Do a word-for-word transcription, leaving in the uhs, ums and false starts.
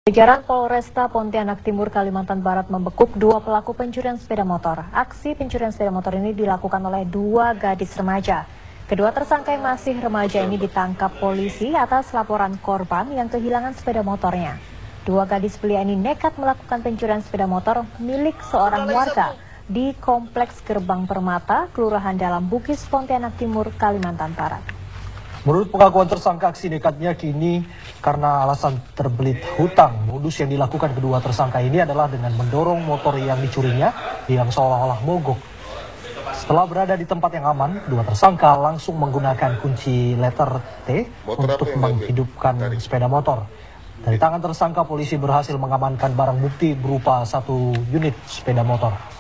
Jajaran Polresta Pontianak Timur, Kalimantan Barat membekuk dua pelaku pencurian sepeda motor. Aksi pencurian sepeda motor ini dilakukan oleh dua gadis remaja. Kedua tersangka yang masih remaja ini ditangkap polisi atas laporan korban yang kehilangan sepeda motornya. Dua gadis belia ini nekat melakukan pencurian sepeda motor milik seorang warga di Kompleks Gerbang Permata, Kelurahan Dalam Bugis, Pontianak Timur, Kalimantan Barat. Menurut pengakuan tersangka, aksi nekatnya kini karena alasan terbelit hutang. Modus yang dilakukan kedua tersangka ini adalah dengan mendorong motor yang dicurinya yang seolah-olah mogok. Setelah berada di tempat yang aman, dua tersangka langsung menggunakan kunci letter T untuk menghidupkan sepeda motor. Dari tangan tersangka, polisi berhasil mengamankan barang bukti berupa satu unit sepeda motor.